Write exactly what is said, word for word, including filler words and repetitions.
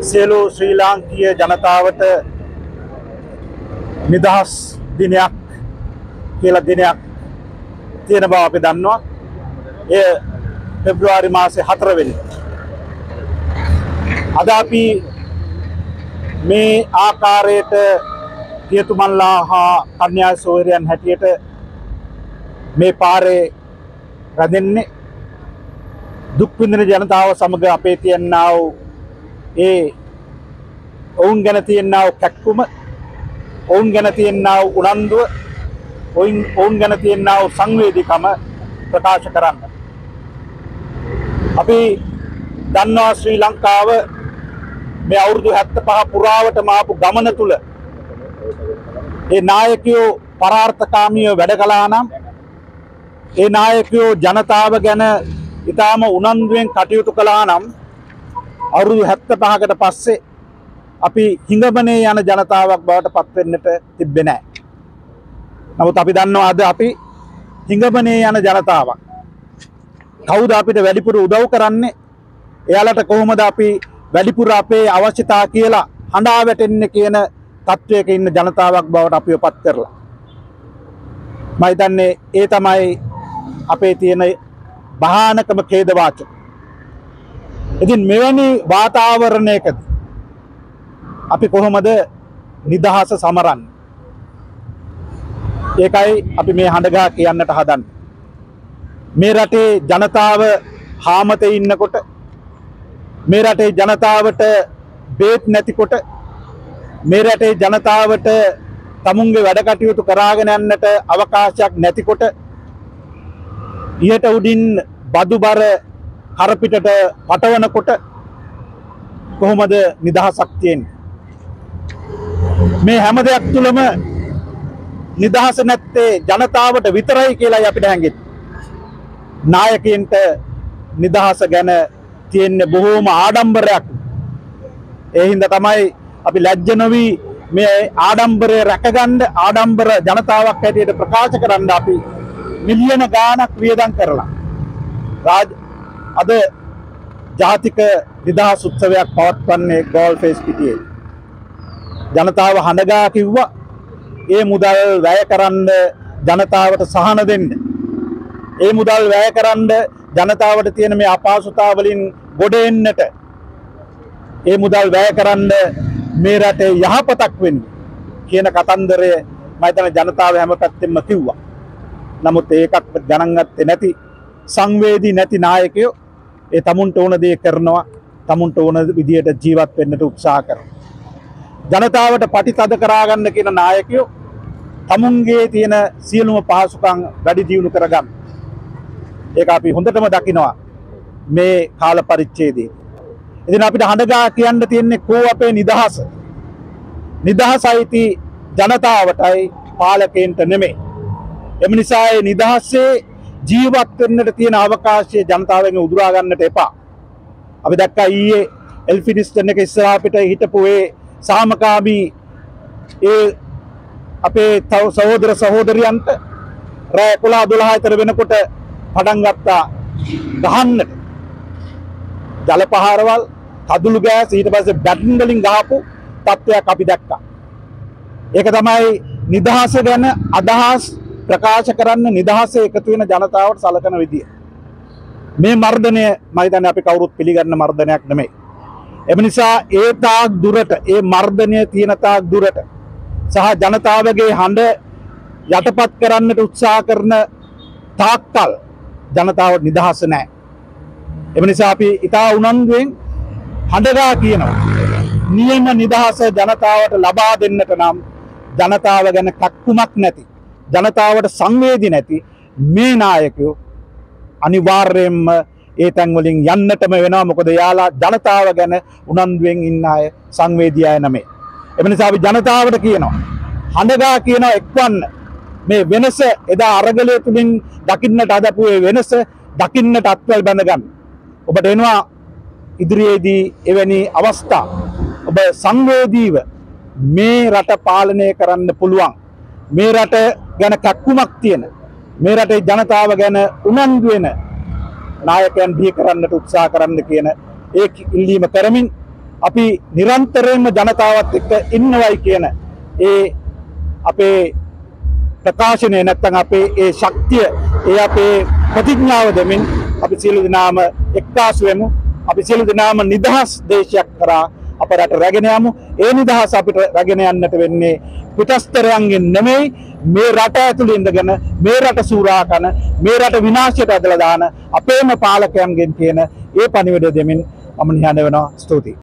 සියලු ශ්‍රී ලාංකීය ජනතාවට නිදහස් දිනයක් කියලා දිනයක් තියෙන බව අපි දන්නවා. එය පෙබ්‍රුවාරි මාසේ හතර වෙනිදා. අද අපි මේ ආකාරයට පියතුමන්ලා හා කන්‍යා සෝයරයන් හැටියට මේ පාරේ රැඳෙන්නේ දුක් විඳින ජනතාව සමග අපේ තියන්නා වූ ඒ ඔවුන් ගැන තියන්නා වූ කැක්කුම, ඔවුන් ගැන තියන්නා වූ උනන්දුව, ඔවුන් ඔවුන් ගැන තියන්නා වූ සංවේදීකම ප්‍රකාශ කරන්න. අපි දන්නවා ශ්‍රී ලංකාව මේ අවුරුදු හැත්තෑ පහ පුරාවටම ආපු ගමන තුල ඒ නායකයෝ පරාර්ථකාමීව වැඩ කළා නම්, ඒ නායකයෝ ජනතාව ගැන ඉතාම උනන්දුවෙන් කටයුතු කළා නම් අවුරුදු හැත්තෑ පහකට පස්සේ අපි හිඟමනේ යන ජනතාවක් බවට පත් වෙන්නට තිබ්බේ නැහැ. නමුත් අපි දන්නවා අද අපි හිඟමනේ යන ජනතාවක්. කවුද අපිට වැඩිපුර උදව් කරන්නේ? එයාලට කොහොමද අපි වැඩිපුර අපේ අවශ්‍යතා කියලා හඬා වැටෙන්නේ කියන තත්වයක ඉන්න ජනතාවක් බවට අපිව පත් කරලා. මම හිතන්නේ ඒ තමයි අපේ තියෙන භයානකම ඛේදවාචක. ඉතින් මෙවැනි වාතාවරණයකදී අපි කොහොමද නිදහස සමරන්නේ? ඒකයි අපි මේ හඬගා කියන්නට හදන්නේ. මේ රටේ ජනතාව හාමතේ ඉන්නකොට, මේ රටේ ජනතාවට බේත් නැතිකොට, මේ රටේ ජනතාවට තමුන්ගේ වැඩ කටයුතු කරාගෙන යන්නට අවකාශයක් නැතිකොට, ඊට උඩින් බදුබර කරපිටට පටවනකොට කොහොමද නිදහසක් තියෙන්නේ? මේ හැම දෙයක් තුළම නිදහස නැත්තේ ජනතාවට විතරයි කියලායි අපිට හැඟෙන්නේ. නායකයින්ට නිදහස ගැන තියෙන බොහෝම ආඩම්බරයක්. ඒ හින්දා තමයි අපි ලැජ්ජ නොවි මේ ආඩම්බරය රැකගන්න, ආඩම්බර ජනතාවක් හැටියට ප්‍රකාශ කරන්න අපි මිලියන ගාණක් වියදම් කරලා රාජ අද ජාතික නිදහස් උත්සවයක් පවත්වන්නේ ගෝල්ෆේස් පිටියේ. ජනතාව හඬගා කිව්වා ඒ මුදල් වැය කරන්න ජනතාවට සහන දෙන්න. ඒ මුදල් වැය කරන්න ජනතාවට තියෙන මේ අපහසුතාව වලින් ගොඩ එන්නට. ඒ මුදල් වැය කරන්න මේ රටේ යහපතක් වෙන්න කියන කතන්දරය මම හිතන ජනතාව හැම පැත්තෙම කිව්වා. නමුත් ඒකත් ගණන් ගත්තේ නැති, සංවේදී නැති නායකයෝ ඒ තමුන්ට ඕන දේ කරනවා, තමුන්ට ඕන විදියට ජීවත් වෙන්නට උත්සාහ කරනවා. ජනතාවට පටිතද කරාගන්න කියන නායකයෝ තමුන්ගේ තියෙන සියලුම පහසුකම් වැඩි දියුණු කරගන්න. ඒක අපි හොඳටම දකිනවා මේ කාල පරිච්ඡේදයේ. ඉතින් අපිට හඬගා කියන්න තියෙන්නේ කෝ අපේ නිදහස? නිදහසයි ජනතාවටයි, පාලකයන්ට නෙමෙයි. එම නිසා ඒ නිදහසේ ජීවත් වෙන්නට තියෙන අවකාශය ජනතාවෙන් උදුරා ගන්නට එපා. අපි දැක්කා ඊයේ එල්ෆිනිස්ටන් එක ඉස්සරහා පිට හිටපු ඒ සාමකාමී ඒ අපේ සහෝදර සහෝදරියන්ට රෑ එකොළහ දොළහ විතර වෙනකොට පටන් ගත්තා ගහන්නට. ජල පහරවල්, කඳුළු ගෑස්, ඊට පස්සේ බැටන් වලින් ගහපු තත්ත්වයක් අපි දැක්කා. ඒක තමයි නිදහස ගැන අදහස් ප්‍රකාශ කරන්න, නිදහසේ එකතු වෙන ජනතාවට සලකන විදිය. මේ මර්ධනය මම හිතන්නේ අපි කවුරුත් පිළිගන්න මර්ධනයක් නෙමෙයි. එම නිසා ඒ තාක් දුරට, ඒ මර්ධනය තියෙන තාක් දුරට සහ ජනතාවගේ හඬ යටපත් කරන්නට උත්සාහ කරන තාක්කල් ජනතාවට නිදහස නැහැ. එම නිසා අපි ඉතා උනන්දුවෙන් හඬගා කියනවා නියම නිදහස ජනතාවට ලබා දෙන්නට නම් ජනතාව ගැන කක්කුමක් නැති, ජනතාවට සංවේදී නැති මේ නායකයෝ අනිවාර්යයෙන්ම ඒ තැන් වලින් යන්නටම වෙනවා. මොකද යාලා ජනතාව ගැන උනන්දුවෙන් ඉන්න අය, සංවේදී අය නෙමෙයි. එම නිසා අපි ජනතාවට කියනවා, හඬගා කියනවා එක්වන්න. මේ වෙනස එදා අරගලය තුලින් දකින්නට හදපු ඒ වෙනස දකින්නට අත්වල බැඳ ගන්න. ඔබට එනවා ඉදිරියේදී එවැනි අවස්ථා. ඔබ සංවේදීව මේ රට පාලනය කරන්න පුළුවන්. මේ රට ගැන කක්කුමක් තියෙන, මේ රටේ ජනතාව ගැන උනන්දු වෙන නායකයන් බිහි කරන්නට උත්සාහ කරන්න කියන ඒ ඉල්ලීම කරමින් අපි නිරන්තරයෙන්ම ජනතාවත් එක්ක ඉන්නවයි කියන ඒ අපේ ප්‍රකාශනය නැත්නම් අපේ ඒ ශක්තිය ඒ අපේ ප්‍රතිඥාව දෙමින් අපි සියලු දෙනාම එක්කාසු වෙමු. අපි සියලු දෙනාම නිදහස් දේශයක් කරා අප රට රැගෙන යමු. ඒ නිදහස අපිට රැගෙන යන්නට වෙන්නේ පිටස්තරයන්ගෙන් නෙමෙයි, මේ රට ඇතුළේ ඉඳගෙන මේ රට සූරා කරන, මේ රට විනාශයට ඇදලා දාන අපේම පාලකයන්ගෙන් කියන ඒ පණිවිඩය දෙමින් මම නිහඬ වෙනවා. ස්තුතියි.